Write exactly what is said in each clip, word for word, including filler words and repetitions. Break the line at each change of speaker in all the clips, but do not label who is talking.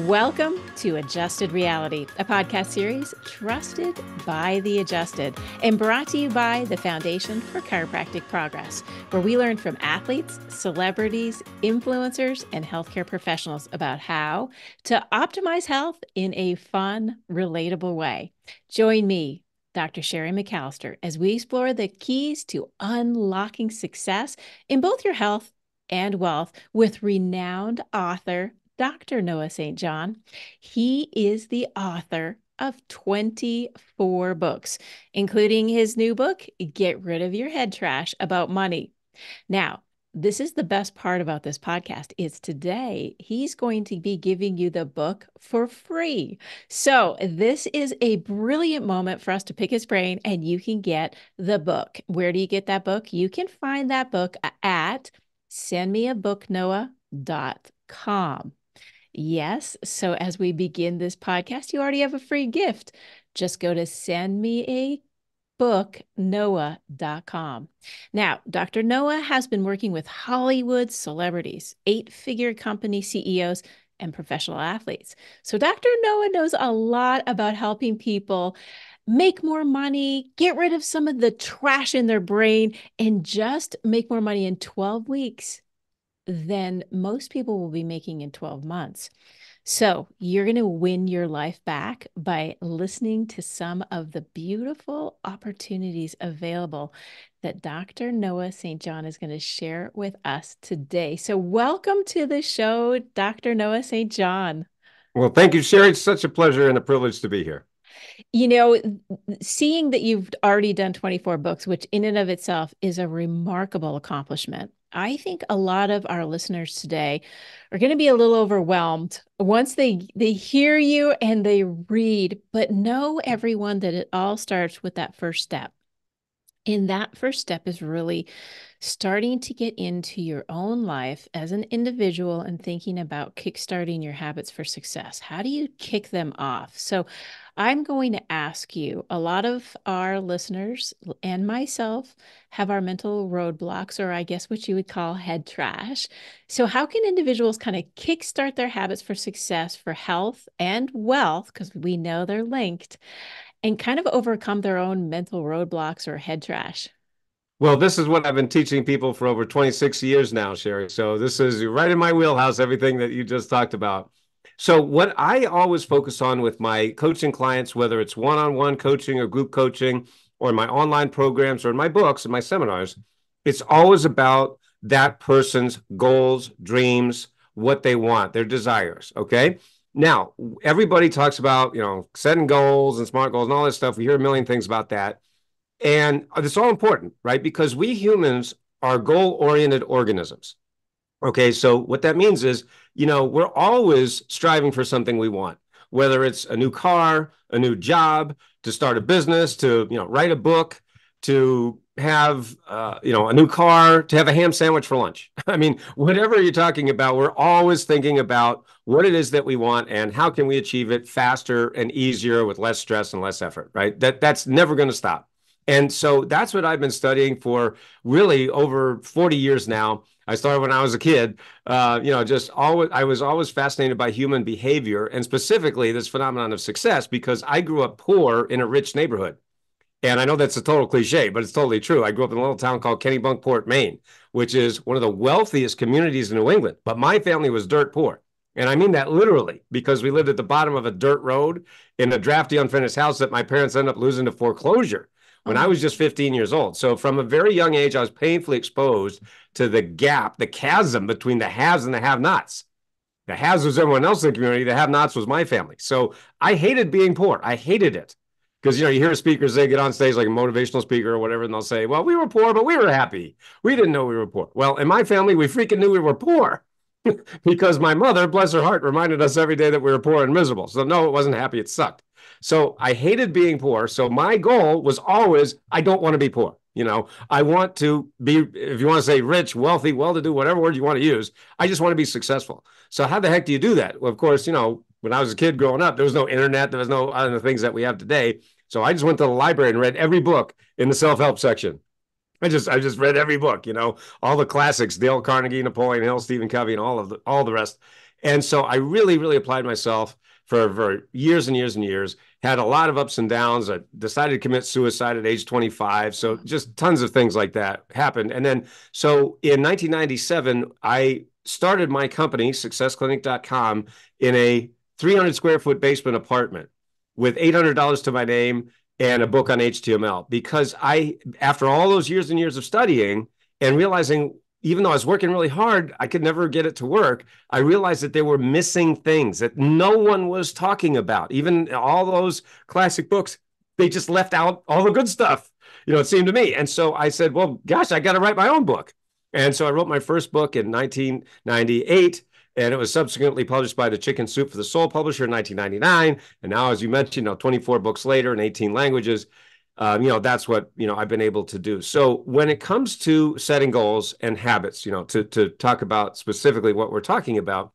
Welcome to Adjusted Reality, a podcast series trusted by the adjusted and brought to you by the Foundation for Chiropractic Progress, where we learn from athletes, celebrities, influencers, and healthcare professionals about how to optimize health in a fun, relatable way. Join me, Doctor Sherry McAllister, as we explore the keys to unlocking success in both your health and wealth with renowned author Doctor Noah Saint John. He is the author of twenty-four books, including his new book, Get Rid of Your Head Trash About Money. Now, this is the best part about this podcast is today he's going to be giving you the book for free. So this is a brilliant moment for us to pick his brain and you can get the book. Where do you get that book? You can find that book at send me a book noah dot com. Yes, so as we begin this podcast, you already have a free gift. Just go to send me a book noah dot com. Now, Doctor Noah has been working with Hollywood celebrities, eight-figure company C E Os, and professional athletes. So Doctor Noah knows a lot about helping people make more money, get rid of some of the trash in their brain, and just make more money in twelve weeks than most people will be making in twelve months. So you're going to win your life back by listening to some of the beautiful opportunities available that Doctor Noah Saint John is going to share with us today. So welcome to the show, Doctor Noah Saint John.
Well, thank you, Sherry. It's such a pleasure and a privilege to be here.
You know, seeing that you've already done twenty-four books, which in and of itself is a remarkable accomplishment, I think a lot of our listeners today are going to be a little overwhelmed once they they hear you and they read, but know everyone that it all starts with that first step. And that first step is really starting to get into your own life as an individual and thinking about kickstarting your habits for success. How do you kick them off? So I'm going to ask you, a lot of our listeners and myself have our mental roadblocks, or I guess what you would call head trash. So how can individuals kind of kickstart their habits for success for health and wealth, because we know they're linked, and kind of overcome their own mental roadblocks or head trash?
Well, this is what I've been teaching people for over twenty-six years now, Sherry. So this is right in my wheelhouse, everything that you just talked about. So what I always focus on with my coaching clients, whether it's one-on-one coaching or group coaching or in my online programs or in my books and my seminars, it's always about that person's goals, dreams, what they want, their desires, okay? Now, everybody talks about, you know, setting goals and SMART goals and all this stuff. We hear a million things about that. And it's all important, right? Because we humans are goal-oriented organisms. Okay, so what that means is, you know, we're always striving for something we want, whether it's a new car, a new job, to start a business, to, you know, write a book, to have, uh, you know, a new car, to have a ham sandwich for lunch. I mean, whatever you're talking about, we're always thinking about what it is that we want and how can we achieve it faster and easier with less stress and less effort, right? That that's never going to stop. And so that's what I've been studying for really over forty years now. I started when I was a kid, uh, you know, just always, I was always fascinated by human behavior and specifically this phenomenon of success because I grew up poor in a rich neighborhood. And I know that's a total cliche, but it's totally true. I grew up in a little town called Kennebunkport, Maine, which is one of the wealthiest communities in New England. But my family was dirt poor. And I mean that literally because we lived at the bottom of a dirt road in a drafty, unfinished house that my parents ended up losing to foreclosure when I was just fifteen years old. So from a very young age, I was painfully exposed to the gap, the chasm between the haves and the have-nots. The haves was everyone else in the community. The have-nots was my family. So I hated being poor. I hated it. Because, you know, you hear speakers, they get on stage like a motivational speaker or whatever, and they'll say, well, we were poor, but we were happy. We didn't know we were poor. Well, in my family, we freaking knew we were poor because my mother, bless her heart, reminded us every day that we were poor and miserable. So no, it wasn't happy. It sucked. So I hated being poor. So my goal was always, I don't want to be poor. You know, I want to be, if you want to say rich, wealthy, well-to-do, whatever word you want to use, I just want to be successful. So how the heck do you do that? Well, of course, you know, when I was a kid growing up, there was no internet. There was no other things that we have today. So I just went to the library and read every book in the self-help section. I just I just read every book, you know, all the classics, Dale Carnegie, Napoleon Hill, Stephen Covey, and all of the, all the rest. And so I really, really applied myself for, for years and years and years, had a lot of ups and downs. I decided to commit suicide at age twenty-five. So just tons of things like that happened. And then, so in nineteen ninety-seven, I started my company, success clinic dot com, in a three hundred square foot basement apartment with eight hundred dollars to my name and a book on H T M L. Because I, after all those years and years of studying and realizing, even though I was working really hard, I could never get it to work. I realized that there were missing things that no one was talking about. Even all those classic books, they just left out all the good stuff, you know, it seemed to me. And so I said, well, gosh, I got to write my own book. And so I wrote my first book in nineteen ninety-eight, and it was subsequently published by the Chicken Soup for the Soul publisher in nineteen ninety-nine. And now, as you mentioned, you know, twenty-four books later in eighteen languages, um, you know, that's what, you know, I've been able to do. So when it comes to setting goals and habits, you know, to, to talk about specifically what we're talking about,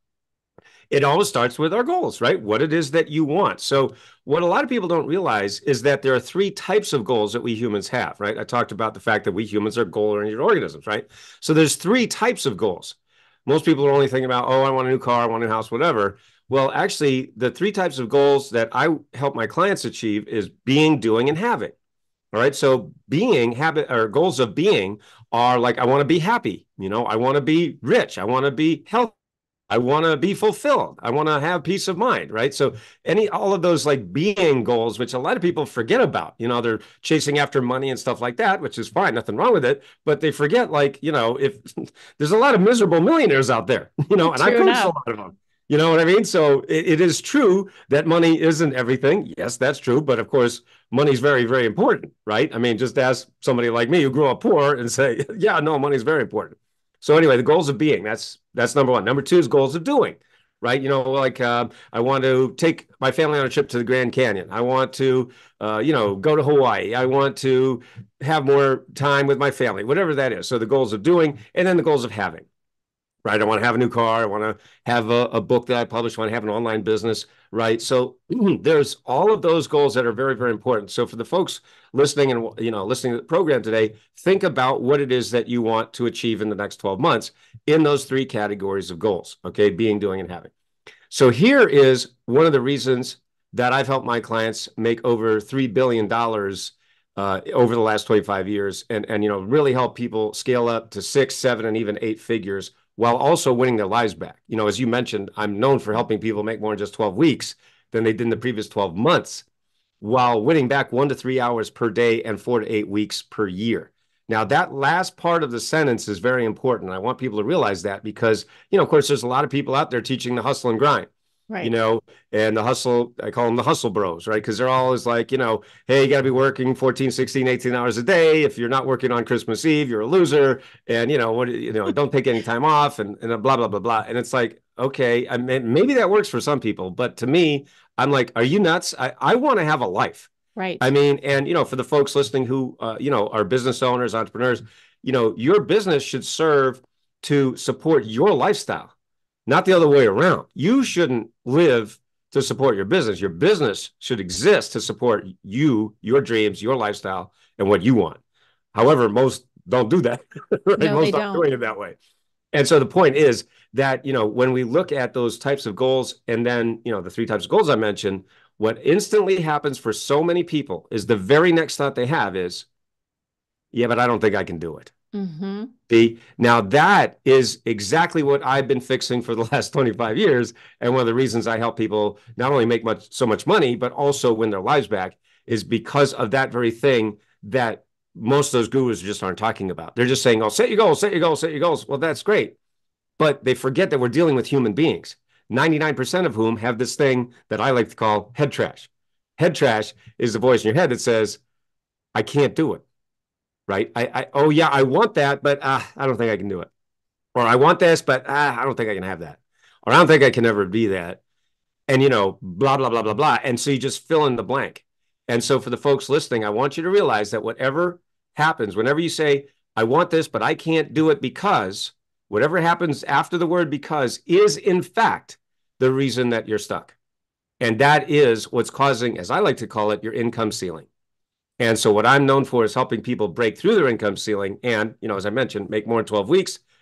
it always starts with our goals, right? What it is that you want. So what a lot of people don't realize is that there are three types of goals that we humans have, right? I talked about the fact that we humans are goal-oriented organisms, right? So there's three types of goals. Most people are only thinking about, oh, I want a new car, I want a new house, whatever. Well, actually, the three types of goals that I help my clients achieve is being, doing, and having. All right. So being habit or goals of being are like, I want to be happy. You know, I want to be rich. I want to be healthy. I want to be fulfilled. I want to have peace of mind, right? So any, all of those like being goals, which a lot of people forget about, you know, they're chasing after money and stuff like that, which is fine, nothing wrong with it. But they forget, like, you know, if there's a lot of miserable millionaires out there, you know, and I coach a lot of them. You know what I mean? So it, it is true that money isn't everything. Yes, that's true. But of course, money's very, very important, right? I mean, just ask somebody like me who grew up poor and say, yeah, no, money's very important. So anyway, the goals of being, that's that's number one. Number two is goals of doing, right? You know, like uh, I want to take my family on a trip to the Grand Canyon. I want to, uh, you know, go to Hawaii. I want to have more time with my family, whatever that is. So the goals of doing, and then the goals of having. Right. I want to have a new car. I want to have a, a book that I publish. I want to have an online business. Right. So there's all of those goals that are very, very important. So for the folks listening and, you know, listening to the program today, think about what it is that you want to achieve in the next twelve months in those three categories of goals. Okay. Being, doing, and having. So here is one of the reasons that I've helped my clients make over three billion dollars uh, over the last twenty-five years and, and, you know, really help people scale up to six, seven, and even eight figures while also winning their lives back. You know, as you mentioned, I'm known for helping people make more in just twelve weeks than they did in the previous twelve months, while winning back one to three hours per day and four to eight weeks per year. Now, that last part of the sentence is very important. I want people to realize that because, you know, of course, there's a lot of people out there teaching the hustle and grind. Right. You know, and the hustle, I call them the hustle bros, right? Because they're always like, you know, hey, you got to be working fourteen, sixteen, eighteen hours a day. If you're not working on Christmas Eve, you're a loser. And, you know, what, you know, don't take any time off and, and blah, blah, blah, blah. And it's like, okay, I mean, maybe that works for some people. But to me, I'm like, are you nuts? I, I want to have a life. Right. I mean, and, you know, for the folks listening who, uh, you know, are business owners, entrepreneurs, you know, your business should serve to support your lifestyle. Not the other way around. You shouldn't live to support your business. Your business should exist to support you, your dreams, your lifestyle, and what you want. However, most don't do that. Right? No, most aren't doing it that way. And so the point is that, you know, when we look at those types of goals and then, you know, the three types of goals I mentioned, what instantly happens for so many people is the very next thought they have is, yeah, but I don't think I can do it. Mm-hmm. See, now that is exactly what I've been fixing for the last twenty-five years. And one of the reasons I help people not only make much so much money, but also win their lives back is because of that very thing that most of those gurus just aren't talking about. They're just saying, oh, set your goals, set your goals, set your goals. Well, that's great. But they forget that we're dealing with human beings, ninety-nine percent of whom have this thing that I like to call head trash. Head trash is the voice in your head that says, I can't do it. Right? I, I, oh yeah, I want that, but uh, I don't think I can do it. Or I want this, but uh, I don't think I can have that. Or I don't think I can ever be that. And, you know, blah, blah, blah, blah, blah. And so you just fill in the blank. And so for the folks listening, I want you to realize that whatever happens, whenever you say, I want this, but I can't do it because, whatever happens after the word because is in fact the reason that you're stuck. And that is what's causing, as I like to call it, your income ceiling. And so what I'm known for is helping people break through their income ceiling and, you know, as I mentioned, make more in twelve weeks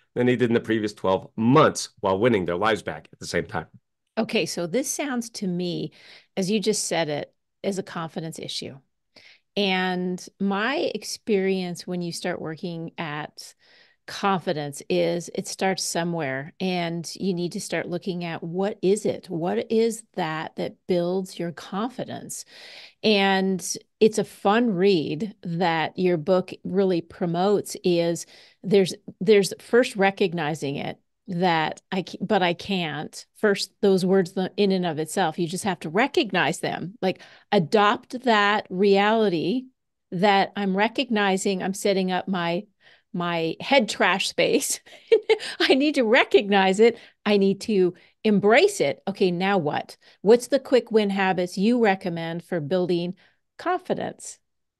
than they did in the previous twelve months while winning their lives back at the same time.
Okay, so this sounds to me, as you just said it, as a confidence issue. And my experience when you start working at confidence is it starts somewhere, and you need to start looking at what is it? What is that that builds your confidence? And it's a fun read that your book really promotes is there's there's first recognizing it that I but I can't. First, those words in and of itself, you just have to recognize them. Like adopt that reality that I'm recognizing I'm setting up my my head trash space. I need to recognize it. I need to embrace it. Okay, now what? What's the quick win habits you recommend for building confidence?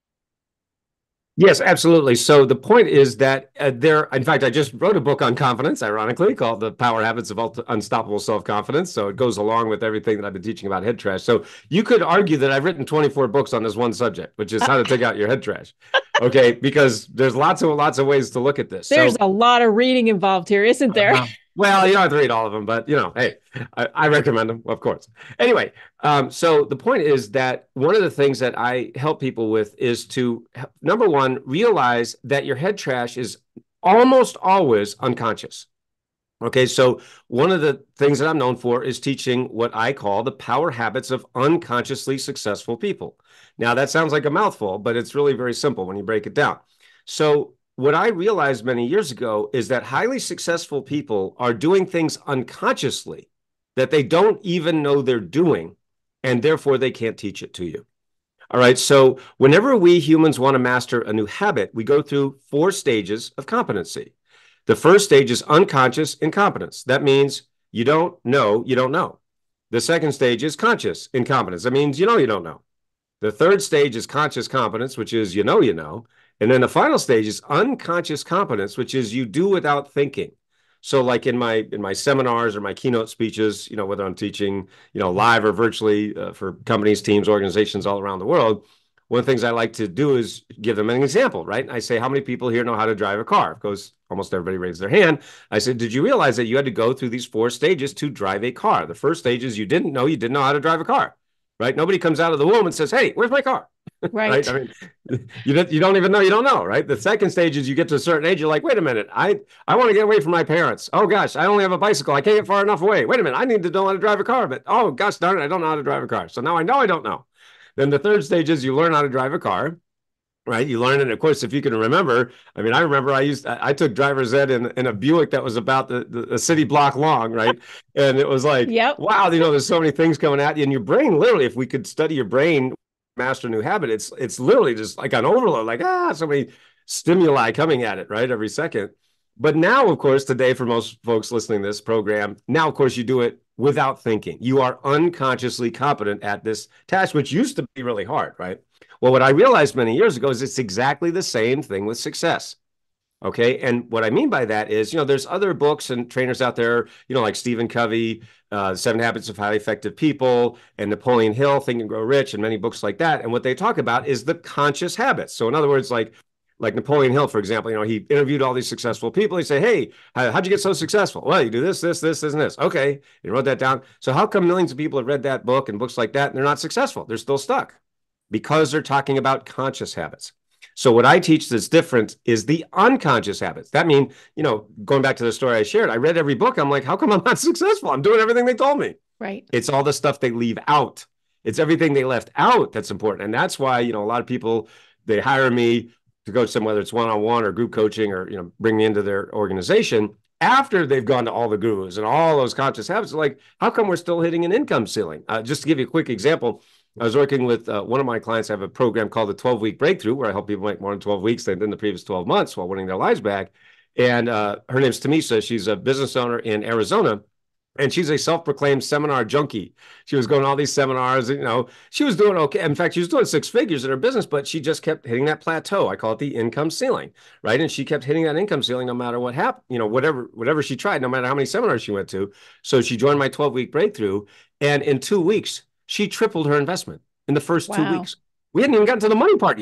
Yes, absolutely. So the point is that uh, there, in fact, I just wrote a book on confidence, ironically, called The Power Habits of Unstoppable Self-Confidence. So it goes along with everything that I've been teaching about head trash. So you could argue that I've written twenty-four books on this one subject, which is how to take out your head trash. Okay, because there's lots of lots of ways to look at this.
There's
so,
a lot of reading involved here, isn't there?
Uh, well, you don't have to read all of them, but you know, hey, I, I recommend them, of course. Anyway, um, so the point is that one of the things that I help people with is to, number one, realize that your head trash is almost always unconscious. Okay, so one of the things that I'm known for is teaching what I call the power habits of unconsciously successful people. Now, that sounds like a mouthful, but it's really very simple when you break it down. So what I realized many years ago is that highly successful people are doing things unconsciously that they don't even know they're doing, and therefore they can't teach it to you. All right, so whenever we humans want to master a new habit, we go through four stages of competency. The first stage is unconscious incompetence. That means you don't know you don't know. The second stage is conscious incompetence. That means you know you don't know. The third stage is conscious competence, which is you know you know. And then the final stage is unconscious competence, which is you do without thinking. So like in my in my seminars or my keynote speeches, you know, whether I'm teaching, you know, live or virtually uh, for companies, teams, organizations all around the world, one of the things I like to do is give them an example, right? And I say, how many people here know how to drive a car? Of course, almost everybody raised their hand. I said, did you realize that you had to go through these four stages to drive a car? The first stage is you didn't know you didn't know how to drive a car, right? Nobody comes out of the womb and says, hey, where's my car?
Right.
Right? I mean, you don't, you don't even know you don't know, right? The second stage is you get to a certain age, you're like, wait a minute, I, I want to get away from my parents. Oh gosh, I only have a bicycle. I can't get far enough away. Wait a minute, I need to know how to drive a car, but oh gosh darn it, I don't know how to drive a car. So now I know I don't know. Then the third stage is you learn how to drive a car. Right, you learn it. Of course, if you can remember, I mean, I remember I used I, I took driver's ed in, in a Buick that was about the, the, the city block long, right? And it was like,
yep.
Wow, you know, there's so many things coming at you, and your brain literally, if we could study your brain, master a new habit, it's it's literally just like an overload, like ah, so many stimuli coming at it, right, every second. But now, of course, today for most folks listening to this program, now of course you do it without thinking. You are unconsciously competent at this task, which used to be really hard, right? Well, what I realized many years ago is it's exactly the same thing with success. Okay. And what I mean by that is, you know, there's other books and trainers out there, you know, like Stephen Covey, uh, Seven Habits of Highly Effective People, and Napoleon Hill, Think and Grow Rich, and many books like that. And what they talk about is the conscious habits. So in other words, like, like Napoleon Hill, for example, you know, he interviewed all these successful people. He say, hey, how'd you get so successful? Well, you do this, this, this, this, and this. Okay. You wrote that down. So how come millions of people have read that book and books like that and they're not successful? They're still stuck because they're talking about conscious habits. So what I teach that's different is the unconscious habits. That means, you know, going back to the story I shared, I read every book. I'm like, how come I'm not successful? I'm doing everything they told me.
Right.
It's all the stuff they leave out. It's everything they left out that's important. And that's why, you know, a lot of people, they hire me to coach them, whether it's one-on-one or group coaching or, you know, bring me into their organization after they've gone to all the gurus and all those conscious habits. Like, how come we're still hitting an income ceiling? Uh, just to give you a quick example, I was working with uh, one of my clients. I have a program called the twelve-week Breakthrough, where I help people make more than twelve weeks than in the previous twelve months while winning their lives back. And uh, her name's Tamisa. She's a business owner in Arizona. And she's a self-proclaimed seminar junkie. She was going to all these seminars, you know, she was doing okay. In fact, she was doing six figures in her business, but she just kept hitting that plateau. I call it the income ceiling, right? And she kept hitting that income ceiling no matter what happened, you know, whatever, whatever she tried, no matter how many seminars she went to. So she joined my twelve-week Breakthrough. And in two weeks, she tripled her investment in the first
Wow.
two weeks. We hadn't even gotten to the money part yet.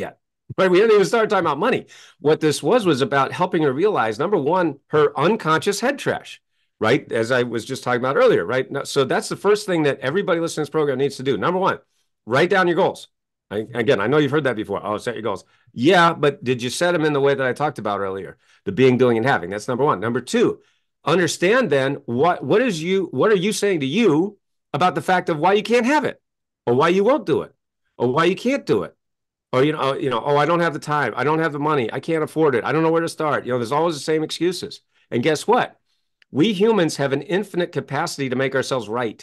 Right? We didn't even start talking about money. What this was was about helping her realize, number one, her unconscious head trash, right? As I was just talking about earlier, right? So that's the first thing that everybody listening to this program needs to do. Number one, write down your goals. I, again, I know you've heard that before. Oh, set your goals. Yeah, but did you set them in the way that I talked about earlier? The being, doing, and having. That's number one. Number two, understand then what what is you what are you saying to you about the fact of why you can't have it, or why you won't do it, or why you can't do it. Or, you know, you know, oh, I don't have the time. I don't have the money. I can't afford it. I don't know where to start. You know, there's always the same excuses. And guess what? We humans have an infinite capacity to make ourselves right.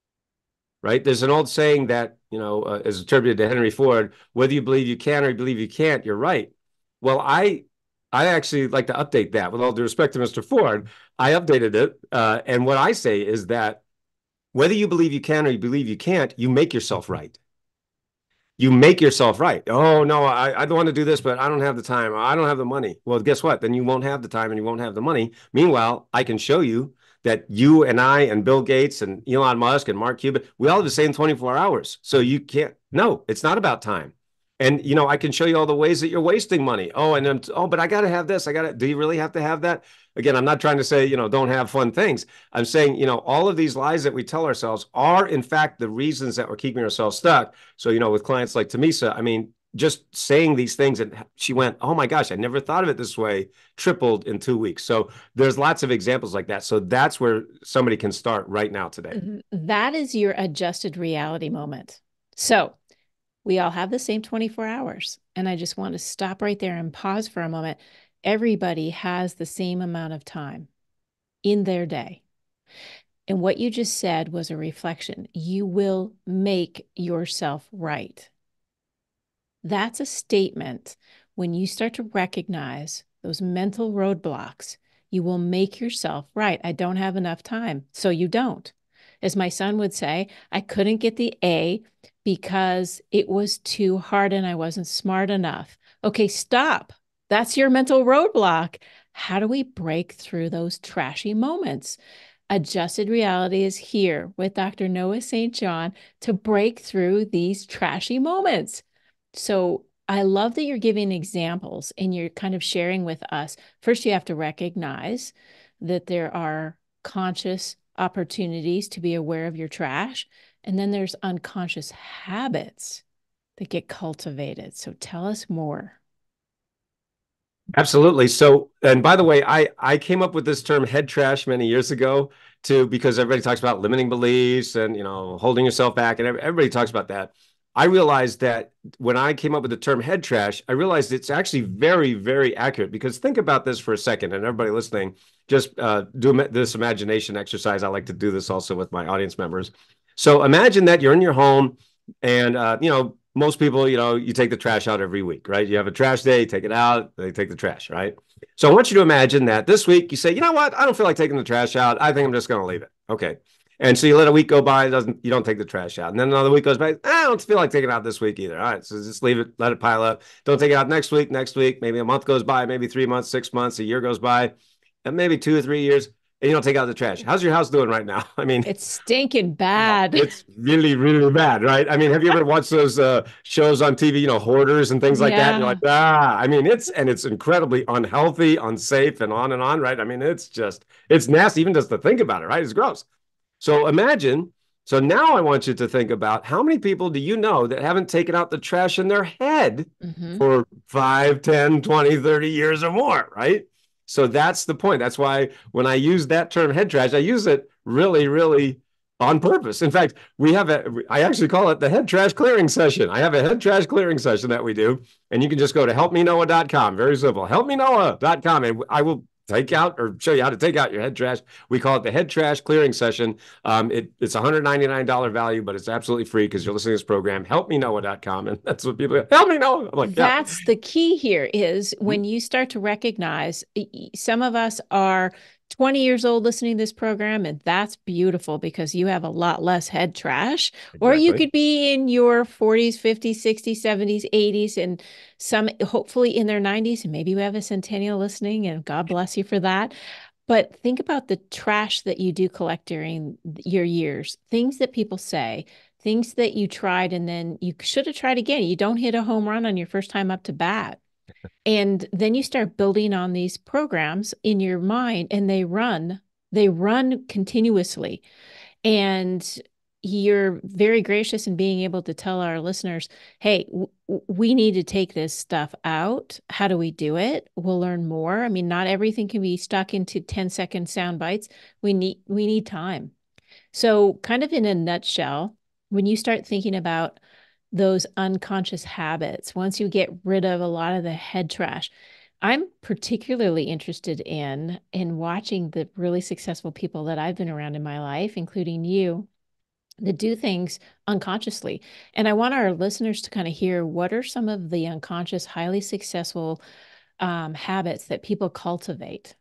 Right? There's an old saying that, you know, uh, is attributed to Henry Ford, whether you believe you can or you believe you can't, you're right. Well, I I actually like to update that. With all due respect to Mister Ford, I updated it. Uh, and what I say is that whether you believe you can or you believe you can't, you make yourself right. You make yourself right. Oh, no, I, I don't want to do this, but I don't have the time. I don't have the money. Well, guess what? Then you won't have the time and you won't have the money. Meanwhile, I can show you that you and I and Bill Gates and Elon Musk and Mark Cuban, we all have the same twenty-four hours. So you can't, no, it's not about time. And, you know, I can show you all the ways that you're wasting money. Oh, and then, oh, but I got to have this. I got to, do you really have to have that? Again, I'm not trying to say, you know, don't have fun things. I'm saying, you know, all of these lies that we tell ourselves are, in fact, the reasons that we're keeping ourselves stuck. So, you know, with clients like Tamisa, I mean, just saying these things, and she went, oh my gosh, I never thought of it this way, tripled in two weeks. So there's lots of examples like that. So that's where somebody can start right now today.
That is your adjusted reality moment. So we all have the same twenty-four hours. And I just want to stop right there and pause for a moment. Everybody has the same amount of time in their day. And what you just said was a reflection. You will make yourself right. That's a statement. When you start to recognize those mental roadblocks, you will make yourself right. I don't have enough time, so you don't. As my son would say, I couldn't get the A because it was too hard and I wasn't smart enough. Okay, stop. That's your mental roadblock. How do we break through those trashy moments? Adjusted Reality is here with Doctor Noah Saint John to break through these trashy moments. So I love that you're giving examples and you're kind of sharing with us. First, you have to recognize that there are conscious opportunities to be aware of your trash. And then there's unconscious habits that get cultivated. So tell us more.
Absolutely. So, and by the way, I I came up with this term head trash many years ago too, because everybody talks about limiting beliefs and, you know, holding yourself back, and everybody talks about that. I realized that when I came up with the term head trash, I realized it's actually very, very accurate, because think about this for a second, and everybody listening, just uh, do this imagination exercise. I like to do this also with my audience members. So imagine that you're in your home and, uh, you know, most people, you know, you take the trash out every week, right? You have a trash day, you take it out, they take the trash, right? So I want you to imagine that this week you say, you know what? I don't feel like taking the trash out. I think I'm just going to leave it. Okay. And so you let a week go by, it doesn't, you don't take the trash out. And then another week goes by, I don't feel like taking it out this week either. All right. So just leave it, let it pile up. Don't take it out next week, next week, maybe a month goes by, maybe three months, six months, a year goes by, and maybe two or three years. And you don't take out the trash. How's your house doing right now? I mean,
it's stinking bad.
It's really, really bad, right? I mean, have you ever watched those uh, shows on T V, you know, hoarders and things like yeah. that? And you're like, ah, I mean, it's, and it's incredibly unhealthy, unsafe, and on and on, right? I mean, it's just, it's nasty, even just to think about it, right? It's gross. So imagine, so now I want you to think about how many people do you know that haven't taken out the trash in their head mm-hmm. for five, ten, twenty, thirty years or more, right? So that's the point. That's why when I use that term head trash, I use it really, really on purpose. In fact, we have a, I actually call it the head trash clearing session. I have a head trash clearing session that we do, and you can just go to help me noah dot com. Very simple, help me noah dot com, and I will take out or show you how to take out your head trash. We call it the head trash clearing session. Um, it, it's one hundred ninety-nine dollars value, but it's absolutely free because you're listening to this program, help me noah dot com. And that's what people go, help me Noah. I'm like, yeah.
That's the key here is when you start to recognize some of us are twenty years old listening to this program, and that's beautiful because you have a lot less head trash. Exactly. Or you could be in your forties, fifties, sixties, seventies, eighties, and some hopefully in their nineties, and maybe we have a centennial listening, and God bless you for that. But think about the trash that you do collect during your years, things that people say, things that you tried and then you should have tried again. You don't hit a home run on your first time up to bat. And then you start building on these programs in your mind and they run, they run continuously. And you're very gracious in being able to tell our listeners, hey, w- we need to take this stuff out. How do we do it? We'll learn more. I mean, not everything can be stuck into ten second sound bites. We need, we need time. So kind of in a nutshell, when you start thinking about those unconscious habits, once you get rid of a lot of the head trash, I'm particularly interested in in watching the really successful people that I've been around in my life, including you, that do things unconsciously. And I want our listeners to kind of hear what are some of the unconscious, highly successful um, habits that people cultivate.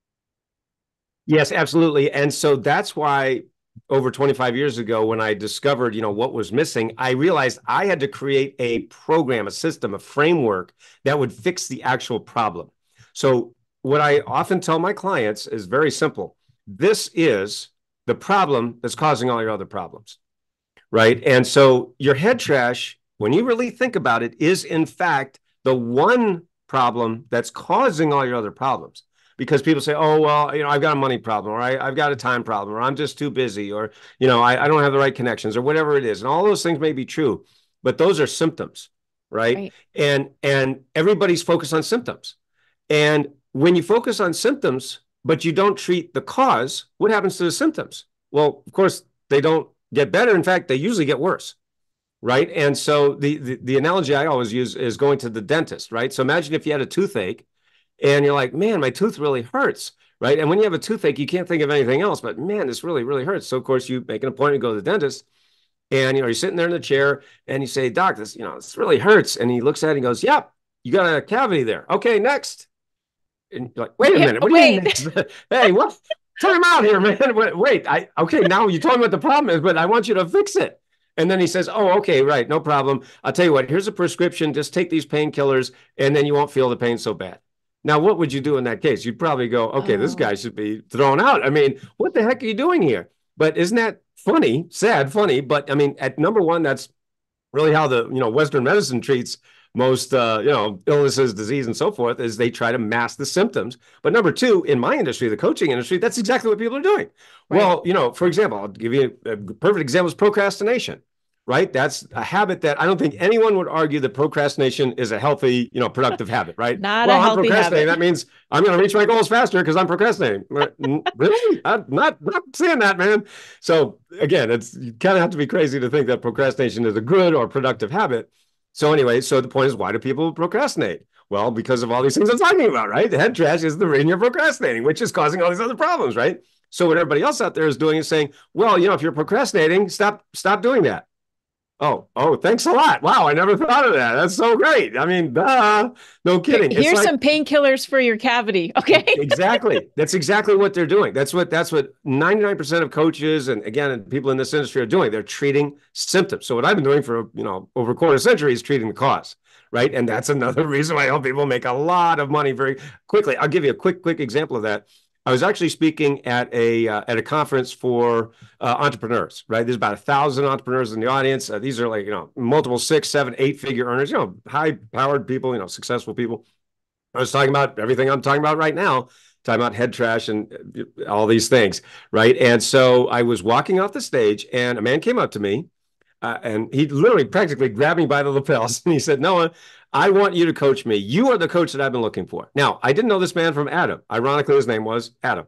Yes, absolutely. And so that's why over twenty-five years ago, when I discovered, you know, what was missing, I realized I had to create a program, a system, a framework that would fix the actual problem. So what I often tell my clients is very simple. This is the problem that's causing all your other problems, right? And so your head trash, when you really think about it, is in fact the one problem that's causing all your other problems. Because people say, oh, well, you know, I've got a money problem, or I, I've got a time problem, or I'm just too busy, or, you know, I, I don't have the right connections, or whatever it is. And all those things may be true, but those are symptoms, right?
Right.
And and everybody's focused on symptoms. And when you focus on symptoms, but you don't treat the cause, what happens to the symptoms? Well, of course, they don't get better. In fact, they usually get worse, right? And so the, the, the analogy I always use is going to the dentist, right? So imagine if you had a toothache and you're like, man, my tooth really hurts, right? And when you have a toothache, you can't think of anything else, but man, this really, really hurts. So of course you make an appointment, go to the dentist, and you know, you're sitting there in the chair and you say, doc, this, you know, this really hurts. And he looks at it and goes, yep, you got a cavity there. Okay, next. And you're like, wait a
Yeah,
minute, what do you mean
wait.
next? Hey, what? Time out here, man. Wait, I okay, now you told me what the problem is, but I want you to fix it. And then he says, oh, okay, right, no problem. I'll tell you what, here's a prescription. Just take these painkillers and then you won't feel the pain so bad. Now, what would you do in that case? You'd probably go, okay, this
Oh,
guy should be thrown out. I mean, what the heck are you doing here? But isn't that funny, sad, funny? But I mean, at number one, that's really how the, you know, Western medicine treats most, uh, you know, illnesses, disease, and so forth, is they try to mask the symptoms. But number two, in my industry, the coaching industry, that's exactly what people are doing.
right.
Well, you know, for example, I'll give you a, a perfect example is procrastination, right? That's a habit that I don't think anyone would argue that procrastination is a healthy, you know, productive habit, right?
Not a
Well, I'm
healthy
procrastinating.
habit.
That means I'm going to reach my goals faster because I'm procrastinating. Really? I'm not, not saying that, man. So again, it's you kind of have to be crazy to think that procrastination is a good or productive habit. So anyway, so the point is, why do people procrastinate? Well, because of all these things I'm talking about, right? The head trash is the reason you're procrastinating, which is causing all these other problems, right? So what everybody else out there is doing is saying, well, you know, if you're procrastinating, stop, stop doing that. Oh, oh, thanks a lot. Wow, I never thought of that. That's so great. I mean, duh, no
Here,
kidding. It's
here's
like
some painkillers for your cavity. Okay.
exactly. That's exactly what they're doing. That's what that's what ninety-nine percent of coaches and again people in this industry are doing. They're treating symptoms. So what I've been doing for, you know, over a quarter century is treating the cause, right? And that's another reason why I help people make a lot of money very quickly. I'll give you a quick quick example of that. I was actually speaking at a uh, at a conference for uh, entrepreneurs, right? There's about a thousand entrepreneurs in the audience. Uh, these are like, you know, multiple six, seven, eight figure earners, you know, high powered people, you know, successful people. I was talking about everything I'm talking about right now, talking about head trash and all these things, right? And so I was walking off the stage and a man came up to me uh, and he literally practically grabbed me by the lapels and he said, Noah, I want you to coach me. You are the coach that I've been looking for. Now, I didn't know this man from Adam. Ironically, his name was Adam.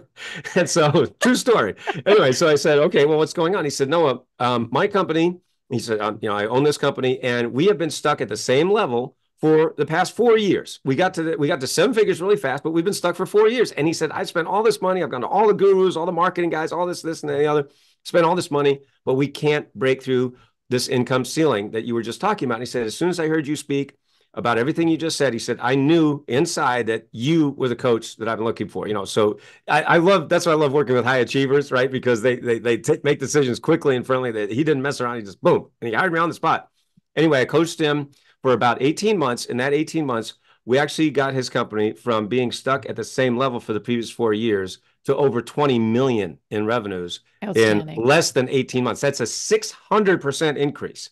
And so, true story. Anyway, so I said, okay, well, what's going on? He said, Noah, um, my company, he said, um, you know, I own this company and we have been stuck at the same level for the past four years. We got to the, we got to seven figures really fast, but we've been stuck for four years. And he said, I spent all this money. I've gone to all the gurus, all the marketing guys, all this, this, and the other, spent all this money, but we can't break through this income ceiling that you were just talking about. And he said, as soon as I heard you speak about everything you just said, he said, I knew inside that you were the coach that I've been looking for. You know, so I, I love, that's why I love working with high achievers, right? Because they they they t- make decisions quickly and friendly. That he didn't mess around. He just boom, and he hired me on the spot. Anyway, I coached him for about eighteen months. In that eighteen months, we actually got his company from being stuck at the same level for the previous four years to over twenty million in revenues in
Outstanding.
less than eighteen months. That's a six hundred percent increase.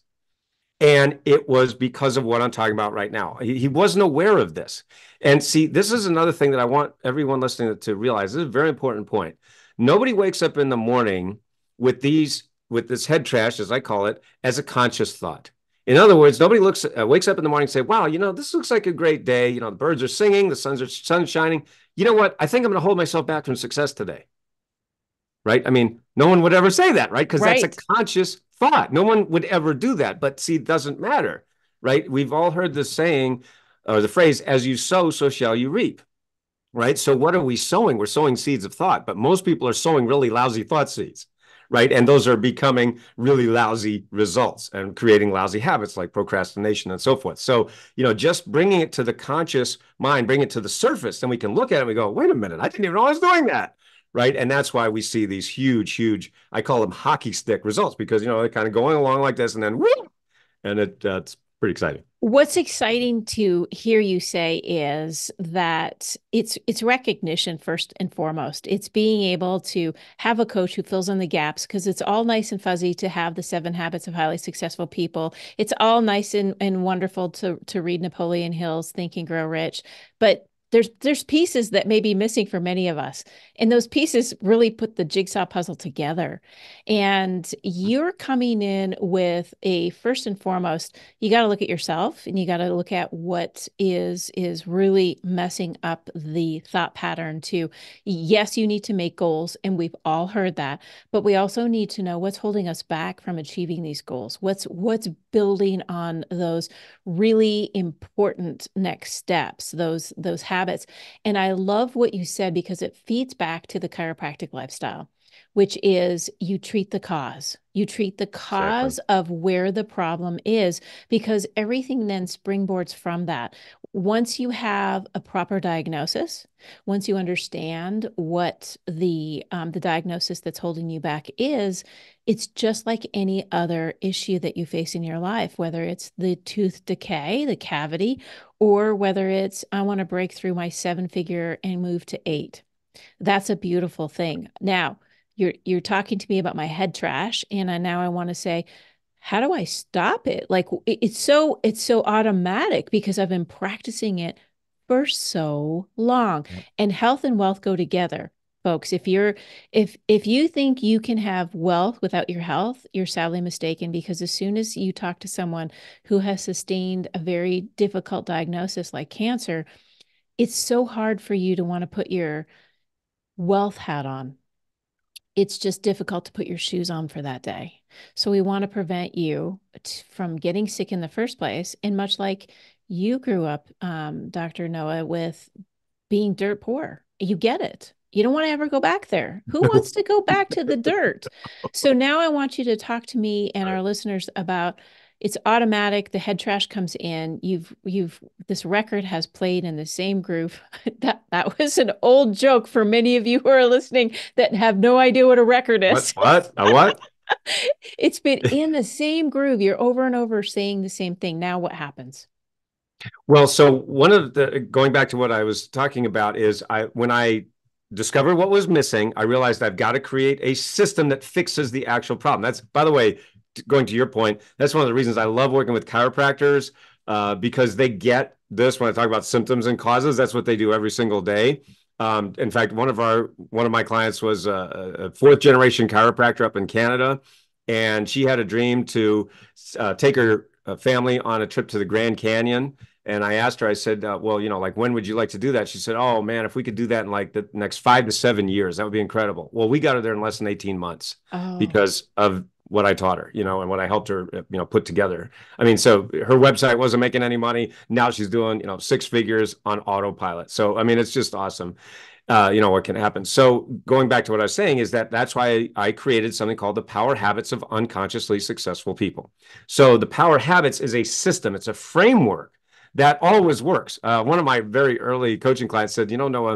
And it was because of what I'm talking about right now. He, he wasn't aware of this. And see, this is another thing that I want everyone listening to realize. This is a very important point. Nobody wakes up in the morning with these, with this head trash, as I call it, as a conscious thought. In other words, nobody looks uh, wakes up in the morning and say, wow, you know, this looks like a great day. You know, the birds are singing, the suns are sun's shining. You know what? I think I'm going to hold myself back from success today. Right? I mean, no one would ever say that, right? Because
Right.
that's a conscious thought. No one would ever do that. But see, it doesn't matter, right? We've all heard the saying or the phrase, as you sow, so shall you reap, right? So what are we sowing? We're sowing seeds of thought, but most people are sowing really lousy thought seeds, right? And those are becoming really lousy results and creating lousy habits like procrastination and so forth. So, you know, just bringing it to the conscious mind, bring it to the surface, then we can look at it and we go, wait a minute, I didn't even know I was doing that. Right. And that's why we see these huge, huge, I call them hockey stick results because, you know, they're kind of going along like this and then, whoo, and it, uh, it's pretty exciting.
What's exciting to hear you say is that it's it's recognition first and foremost. It's being able to have a coach who fills in the gaps because it's all nice and fuzzy to have the seven habits of highly successful people. It's all nice and, and wonderful to to read Napoleon Hill's Think and Grow Rich, but there's there's pieces that may be missing for many of us. And those pieces really put the jigsaw puzzle together. And you're coming in with a first and foremost, you got to look at yourself and you got to look at what is is really messing up the thought pattern too. Yes, you need to make goals, and we've all heard that, but we also need to know what's holding us back from achieving these goals. What's what's building on those really important next steps, those those habits. And I love what you said because it feeds back to the chiropractic lifestyle, which is you treat the cause. You treat the cause
Exactly.
of where the problem is, because everything then springboards from that. Once you have a proper diagnosis, once you understand what the um, the diagnosis that's holding you back is, it's just like any other issue that you face in your life, whether it's the tooth decay, the cavity, or whether it's I want to break through my seven figure and move to eight. That's a beautiful thing. Now, you're you're talking to me about my head trash, and I, now I want to say, how do I stop it? Like it's so it's so automatic because I've been practicing it for so long.
Yep.
And health and wealth go together, folks. If you're if if you think you can have wealth without your health, you're sadly mistaken, because as soon as you talk to someone who has sustained a very difficult diagnosis like cancer, it's so hard for you to want to put your wealth hat on. It's just difficult to put your shoes on for that day. So we want to prevent you t- from getting sick in the first place. And much like you grew up, um, Doctor Noah, with being dirt poor, you get it. You don't want to ever go back there. Who wants to go back to the dirt? So now I want you to talk to me and our listeners about it's automatic. The head trash comes in. You've you've this record has played in the same groove. that that was an old joke for many of you who are listening that have no idea what a record
What?
is.
What? A what?
It's been in the same groove. You're over and over saying the same thing. Now what happens?
Well, so one of the going back to what I was talking about is I when I discovered what was missing, I realized I've got to create a system that fixes the actual problem. That's, by the way, going to your point, that's one of the reasons I love working with chiropractors uh, because they get this when I talk about symptoms and causes. That's what they do every single day. Um, in fact, one of our one of my clients was a, a fourth generation chiropractor up in Canada, and she had a dream to uh, take her uh, family on a trip to the Grand Canyon. And I asked her, I said, uh, well, you know, like, when would you like to do that? She said, oh, man, if we could do that in like the next five to seven years, that would be incredible. Well, we got her there in less than eighteen months
Oh,
because of what I taught her, you know, and what I helped her, you know, put together. I mean, so her website wasn't making any money. Now she's doing, you know, six figures on autopilot. So, I mean, it's just awesome. Uh, you know, what can happen. So going back to what I was saying is that that's why I created something called the Power Habits of Unconsciously Successful People. So the Power Habits is a system. It's a framework that always works. Uh, one of my very early coaching clients said, you know, Noah,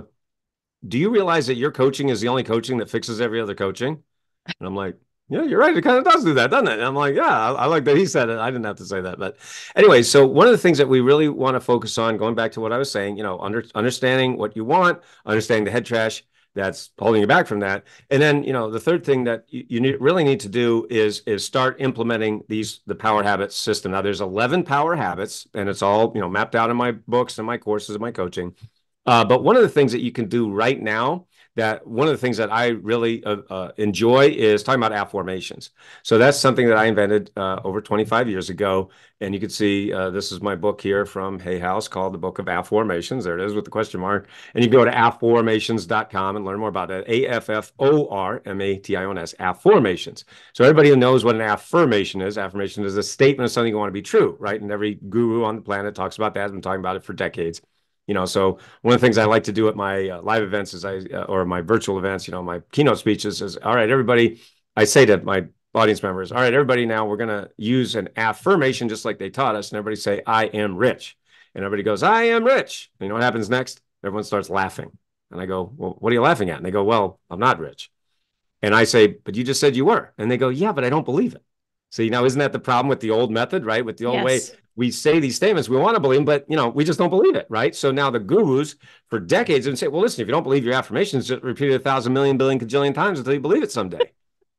do you realize that your coaching is the only coaching that fixes every other coaching? And I'm like, yeah, you're right. It kind of does do that, doesn't it? And I'm like, yeah, I, I like that he said it. I didn't have to say that. But anyway, so one of the things that we really want to focus on, going back to what I was saying, you know, under, understanding what you want, understanding the head trash, that's holding you back from that. And then, you know, the third thing that you, you need, really need to do is is start implementing these the power habits system. Now, there's eleven power habits, and it's all, you know, mapped out in my books and my courses and my coaching. Uh, but one of the things that you can do right now, that one of the things that I really uh, uh, enjoy is talking about affirmations. So that's something that I invented uh, over twenty-five years ago. And you can see uh, this is my book here from Hay House called The Book of Affirmations. There it is with the question mark. And you can go to affirmations dot com and learn more about it. A F F O R M A T I O N S, affirmations. So everybody who knows what an affirmation is, affirmation is a statement of something you want to be true, right? And every guru on the planet talks about that. I've been talking about it for decades. You know, so one of the things I like to do at my uh, live events is I, uh, or my virtual events, you know, my keynote speeches is, all right, everybody, I say to my audience members, all right, everybody, now we're going to use an affirmation just like they taught us. And everybody say, I am rich. And everybody goes, I am rich. And you know what happens next? Everyone starts laughing. And I go, well, what are you laughing at? And they go, well, I'm not rich. And I say, but you just said you were. And they go, yeah, but I don't believe it. See, now, isn't that the problem with the old method, right? With the old
Yes.
way we say these statements, we want to believe them, but, you know, we just don't believe it, right? So now the gurus for decades would say, well, listen, if you don't believe your affirmations, just repeat it a thousand million billion cajillion times until you believe it someday.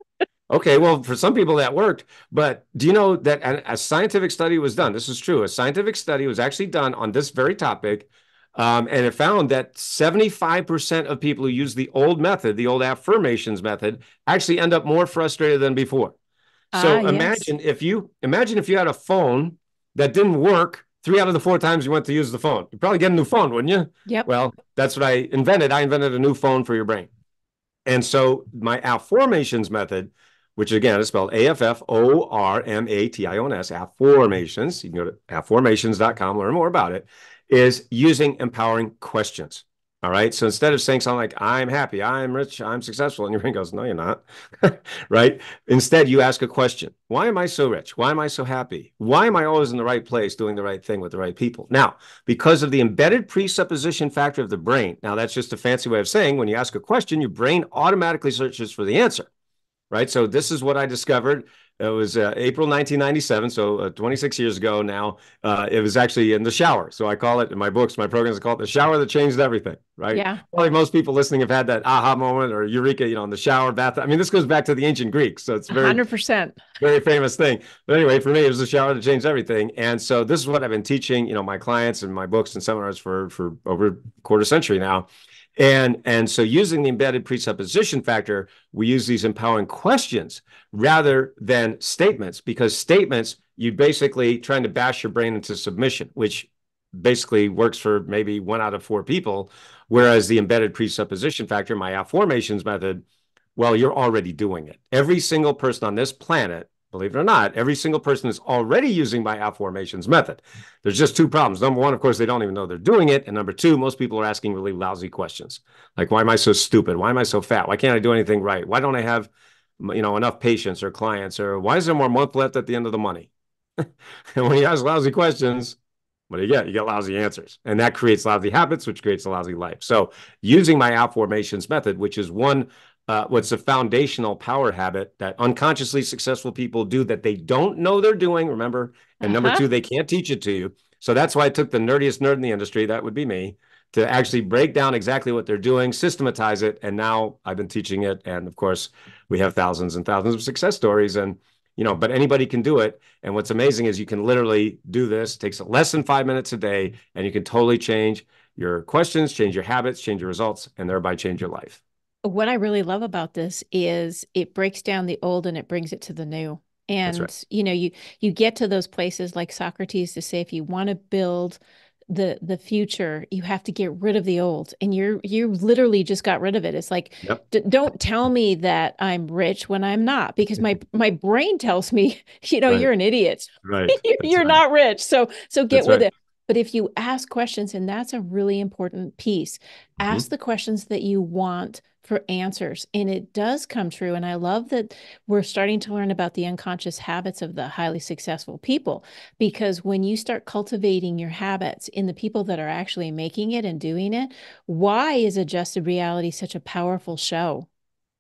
Okay, well, for some people that worked, but do you know that a, a scientific study was done? This is true. A scientific study was actually done on this very topic, um, and it found that seventy-five percent of people who use the old method, the old affirmations method, actually end up more frustrated than before.
Ah,
So
yes.
imagine if you imagine if you had a phone that didn't work three out of the four times you went to use the phone. You'd probably get a new phone, wouldn't you?
Yep.
Well, that's what I invented. I invented a new phone for your brain. And so my affirmations method, which again is spelled A F F O R M A T I O N S, affirmations, you can go to affirmations dot com, learn more about it, is using empowering questions. All right. So instead of saying something like, I'm happy, I'm rich, I'm successful, and your brain goes, no, you're not. Right. Instead, you ask a question. Why am I so rich? Why am I so happy? Why am I always in the right place doing the right thing with the right people? Now, because of the embedded presupposition factor of the brain, now that's just a fancy way of saying when you ask a question, your brain automatically searches for the answer. Right. So this is what I discovered. It was uh, April nineteen ninety-seven, so uh, twenty-six years ago now. Uh, it was actually in the shower. So I call it in my books, my programs, I call it the shower that changed everything. Right.
Yeah.
Probably most people listening have had that aha moment or eureka, you know, in the shower, bath. I mean, this goes back to the ancient Greeks. So it's
A
very,
hundred percent.
very famous thing. But anyway, for me, it was the shower that changed everything. And so this is what I've been teaching, you know, my clients and my books and seminars for, for over a quarter century now. And, and so using the embedded presupposition factor, we use these empowering questions rather than statements, because statements, you basically trying to bash your brain into submission, which basically works for maybe one out of four people. Whereas the embedded presupposition factor, my affirmations method, well, you're already doing it. Every single person on this planet, believe it or not, every single person is already using my affirmations method. There's just two problems. Number one, of course, they don't even know they're doing it. And number two, most people are asking really lousy questions. Like, why am I so stupid? Why am I so fat? Why can't I do anything right? Why don't I have, you know, enough patients or clients? Or why is there more month left at the end of the money? And when you ask lousy questions, what do you get? You get lousy answers. And that creates lousy habits, which creates a lousy life. So using my affirmations method, which is one uh, what's a foundational power habit that unconsciously successful people do that they don't know they're doing, remember? And number
Uh-huh.
two, they can't teach it to you. So that's why I took the nerdiest nerd in the industry, that would be me, to actually break down exactly what they're doing, systematize it. And now I've been teaching it. And of course, we have thousands and thousands of success stories. And, you know, but anybody can do it. And what's amazing is you can literally do this. It takes less than five minutes a day, and you can totally change your questions, change your habits, change your results, and thereby change your life.
What I really love about this is it breaks down the old and it brings it to the new.
That's right.
And you know, you you get to those places like Socrates to say if you want to build the the future, you have to get rid of the old. And you're you literally just got rid of it. It's like
Yep.
d- don't tell me that I'm rich when I'm not, because my my brain tells me, you know,
Right.
you're an idiot.
Right.
You're
That's
you're
right.
not rich. So so get
That's
with
right.
it. But if you ask questions, and that's a really important piece, ask
Mhm.
the questions that you want for answers. And it does come true. And I love that we're starting to learn about the unconscious habits of the highly successful people, because when you start cultivating your habits in the people that are actually making it and doing it, why is adjusted reality such a powerful show?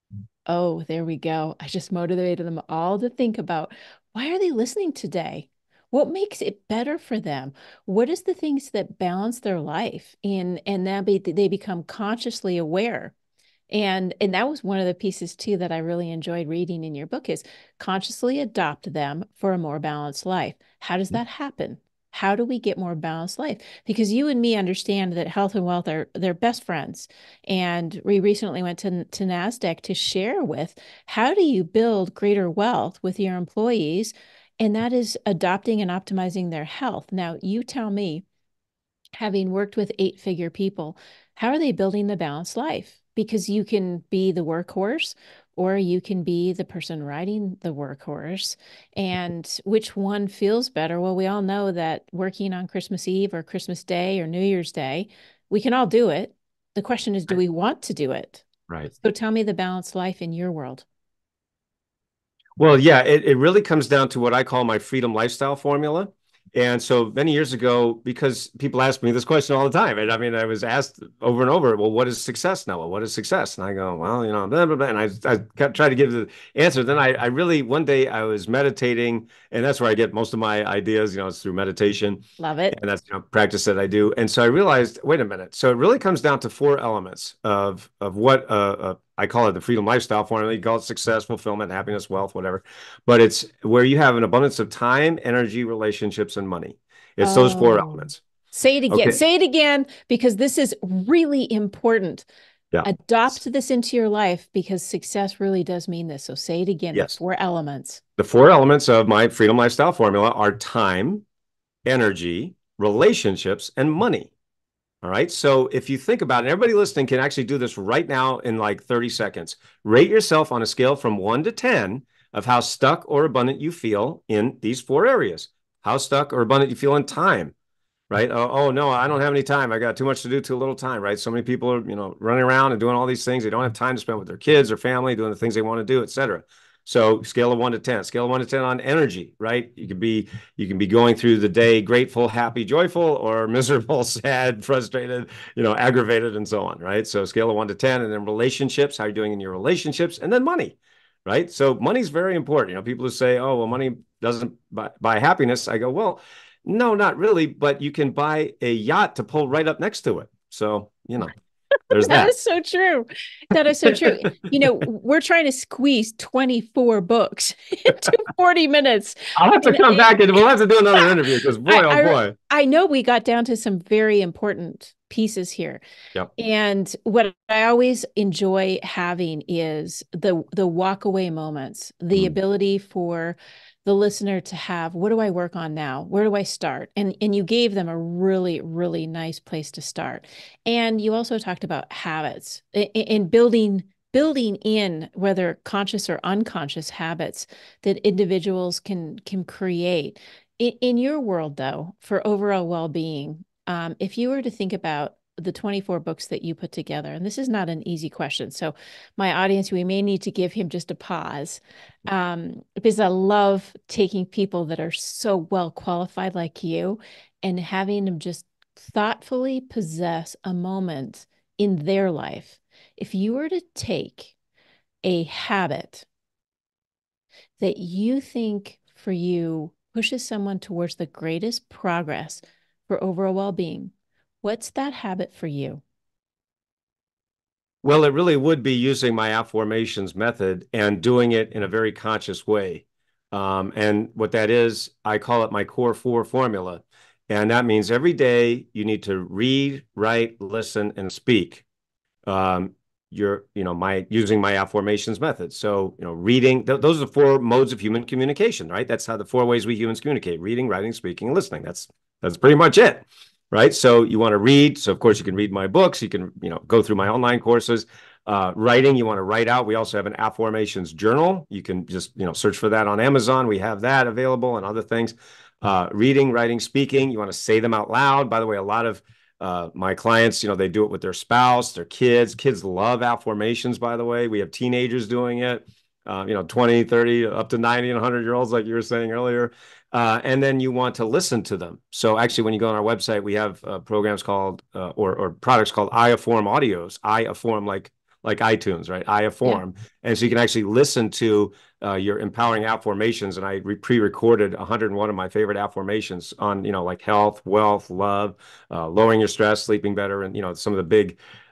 Oh, there we go. I just motivated them all to think about, why are they listening today? What makes it better for them? What is the things that balance their life? And and then be, they become consciously aware. And and that was one of the pieces too that I really enjoyed reading in your book is consciously adopt them for a more balanced life. How does that happen? How do we get more balanced life? Because you and me understand that health and wealth are they're best friends. And we recently went to, to NASDAQ to share with how do you build greater wealth with your employees? And that is adopting and optimizing their health. Now, you tell me, having worked with eight figure people, how are they building the balanced life? Because you can be the workhorse or you can be the person riding the workhorse. And which one feels better? Well, we all know that working on Christmas Eve or Christmas Day or New Year's Day, we can all do it. The question is, do we want to do it?
Right.
So tell me the balanced life in your world.
Well, yeah, it, it really comes down to what I call my freedom lifestyle formula. And so many years ago, because people ask me this question all the time, and I mean, I was asked over and over, well, what is success now? Well, what is success? And I go, well, you know, blah, blah, blah. And I, I kept trying to give the answer. Then I, I really, one day I was meditating, and that's where I get most of my ideas, you know, it's through meditation.
Love it.
And that's, you know, practice that I do. And so I realized, wait a minute. So it really comes down to four elements of of what uh, uh, I call it the freedom lifestyle formula. You call it success, fulfillment, happiness, wealth, whatever. But it's where you have an abundance of time, energy, relationships, and money. It's those four
Oh,
elements.
say it again.
Okay.
Say it again, because this is really important.
Yeah.
Adopt this into your life because success really does mean this. So say it again, the
Yes.
four elements.
The four elements of my freedom lifestyle formula are time, energy, relationships, and money. All right. So if you think about it, everybody listening can actually do this right now in like thirty seconds. Rate yourself on a scale from one to ten of how stuck or abundant you feel in these four areas. How stuck or abundant you feel in time, right? Oh, oh no, I don't have any time. I got too much to do, too little time, right? So many people are, you know, running around and doing all these things. They don't have time to spend with their kids or family, doing the things they want to do, et cetera. So scale of one to ten, scale of one to ten on energy, right? You could be, you can be going through the day grateful, happy, joyful, or miserable, sad, frustrated, you know, aggravated, and so on, right? So scale of one to ten, and then relationships, how you're doing in your relationships, and then money, right? So money's very important. You know, people who say, oh, well, money doesn't buy, buy happiness. I go, well, no, not really, but you can buy a yacht to pull right up next to it. So, you know, there's
That
that.
is so true. That is so true. You know, we're trying to squeeze twenty-four books into forty minutes.
I'll have to
And
come
it,
back and we'll have to do another interview because boy,
I,
oh
I,
boy.
I know we got down to some very important pieces here.
Yep.
And what I always enjoy having is the the walk away moments, the
Mm.
ability for the listener to have, what do I work on now? Where do I start? And and you gave them a really, really nice place to start. And you also talked about habits in building building in whether conscious or unconscious habits that individuals can can create. In, in your world, though, for overall well-being, um, if you were to think about the twenty-four books that you put together, and this is not an easy question, so my audience, we may need to give him just a pause, um, because I love taking people that are so well qualified like you and having them just thoughtfully possess a moment in their life. If you were to take a habit that you think for you pushes someone towards the greatest progress for overall well-being, what's that habit for you?
Well, it really would be using my affirmations method and doing it in a very conscious way. Um, and what that is, I call it my core four formula. And that means every day you need to read, write, listen, and speak. Um, you're, you know, my using my affirmations method. So, you know, reading, th those are the four modes of human communication, right? That's how the four ways we humans communicate: reading, writing, speaking, and listening. That's that's pretty much it, right? So you want to read. So of course you can read my books. You can, you know, go through my online courses. Uh, writing, you want to write out. We also have an affirmations journal. You can just, you know, search for that on Amazon. We have that available and other things. Uh, reading, writing, speaking, you want to say them out loud. By the way, a lot of uh, my clients, you know, they do it with their spouse, their kids. Kids love affirmations, by the way. We have teenagers doing it, uh, you know, twenty, thirty, up to ninety and one hundred year olds, like you were saying earlier. Uh, and then you want to listen to them. So actually, when you go on our website, we have uh, programs called, uh, or, or products called I Afform audios. I Afform, like like iTunes, right? I Afform. Yeah. And so you can actually listen to uh, your empowering affirmations. And I pre-recorded one hundred one of my favorite affirmations on, you know, like health, wealth, love, uh, lowering your stress, sleeping better, and, you know, some of the big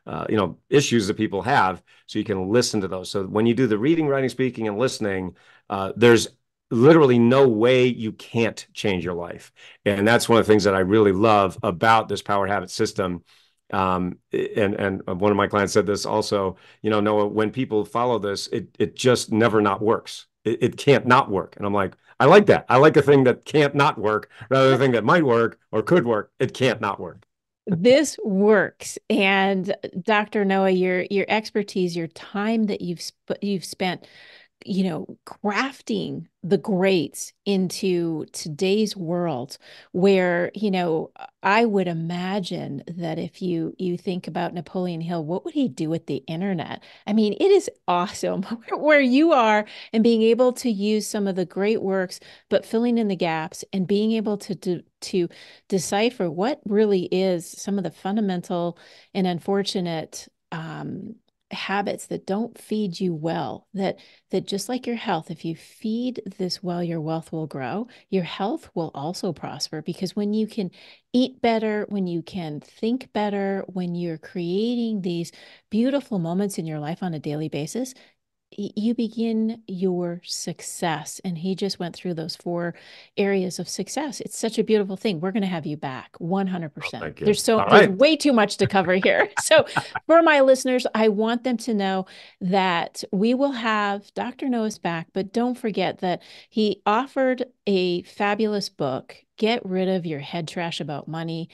uh, you know, issues that people have, so you can listen to those. So when you do the reading, writing, speaking, and listening, uh, there's literally no way you can't change your life. And that's one of the things that I really love about this power habit system. Um, and and one of my clients said this also, you know, Noah, when people follow this, it it just never not works. It, it can't not work. And I'm like, I like that. I like a thing that can't not work rather than a thing that might work or could work. It can't not work.
This works. And Doctor Noah, your your expertise, your time that you've sp you've spent, you know, crafting the greats into today's world where, you know, I would imagine that if you you think about Napoleon Hill, what would he do with the internet? I mean, it is awesome where you are and being able to use some of the great works, but filling in the gaps and being able to do, to decipher what really is some of the fundamental and unfortunate um, habits that don't feed you well, that that just like your health, if you feed this well, your wealth will grow, your health will also prosper, because when you can eat better, when you can think better, when you're creating these beautiful moments in your life on a daily basis, you begin your success. And he just went through those four areas of success. It's such a beautiful thing. We're going to have you back one hundred percent.
Oh, thank you.
There's so
All
there's
right.
way too much to cover here. So for my listeners, I want them to know that we will have Doctor Noah's back, but don't forget that he offered a fabulous book, Get Rid of Your Head Trash About Money.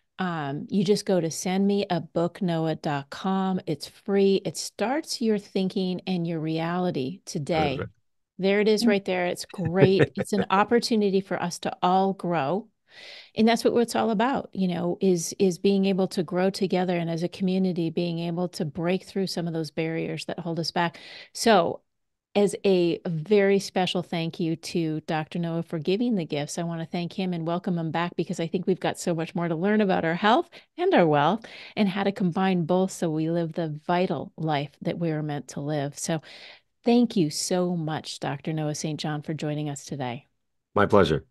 Um, you just go to send me a book noah dot com. It's free. It starts your thinking and your reality today. There it is right there. It's great. It's an opportunity for us to all grow. And that's what it's all about, you know, is is being able to grow together, and as a community, being able to break through some of those barriers that hold us back. So as a very special thank you to Doctor Noah for giving the gifts, I want to thank him and welcome him back, because I think we've got so much more to learn about our health and our wealth and how to combine both so we live the vital life that we were meant to live. So thank you so much, Doctor Noah Saint John, for joining us today.
My pleasure.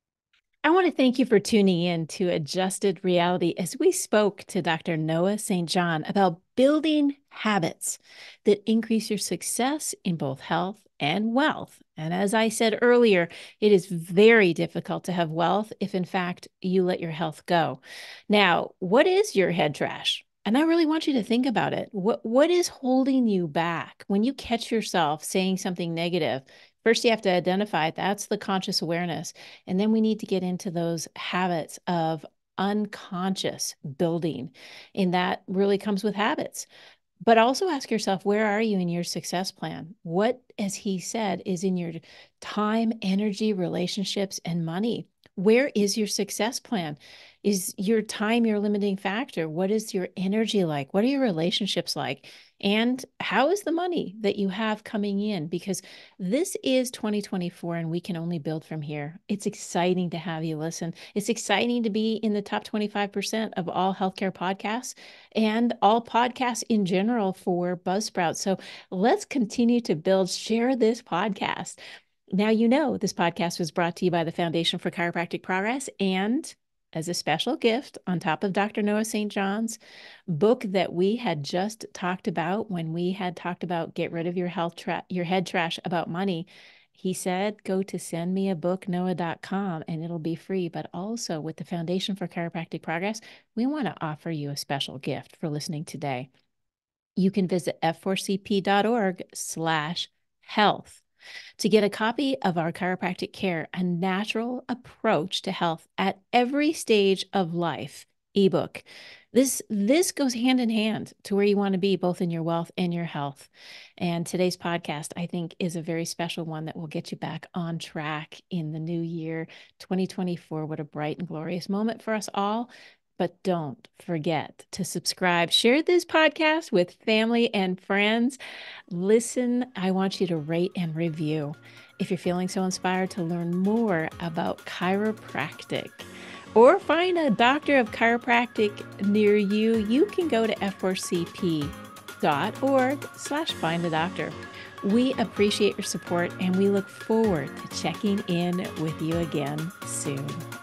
I want to thank you for tuning in to Adjusted Reality as we spoke to Doctor Noah Saint John about building habits that increase your success in both health and wealth. And as I said earlier, it is very difficult to have wealth if, in fact, you let your health go. Now, what is your head trash? And I really want you to think about it. What, what is holding you back when you catch yourself saying something negative? First, you have to identify it. That's the conscious awareness. And then we need to get into those habits of unconscious building. And that really comes with habits. But also ask yourself, where are you in your success plan? What, as he said, is in your time, energy, relationships, and money? Where is your success plan? Is your time your limiting factor? What is your energy like? What are your relationships like? And how is the money that you have coming in? Because this is twenty twenty-four and we can only build from here. It's exciting to have you listen. It's exciting to be in the top twenty-five percent of all healthcare podcasts and all podcasts in general for Buzzsprout. So let's continue to build, share this podcast. Now, you know, this podcast was brought to you by the Foundation for Chiropractic Progress, and as a special gift, on top of Doctor Noah Saint John's book that we had just talked about when we had talked about get rid of your health tra- your head trash about money, he said, go to send me a book noah dot com and it'll be free. But also with the Foundation for Chiropractic Progress, we want to offer you a special gift for listening today. You can visit f four c p dot org slash health to get a copy of our Chiropractic Care, a natural approach to health at every stage of life ebook. This, this goes hand in hand to where you want to be, both in your wealth and your health. And today's podcast, I think, is a very special one that will get you back on track in the new year, twenty twenty-four. What a bright and glorious moment for us all. But don't forget to subscribe, share this podcast with family and friends. Listen, I want you to rate and review. If you're feeling so inspired to learn more about chiropractic or find a doctor of chiropractic near you, you can go to f four c p dot org slash find a doctor. We appreciate your support and we look forward to checking in with you again soon.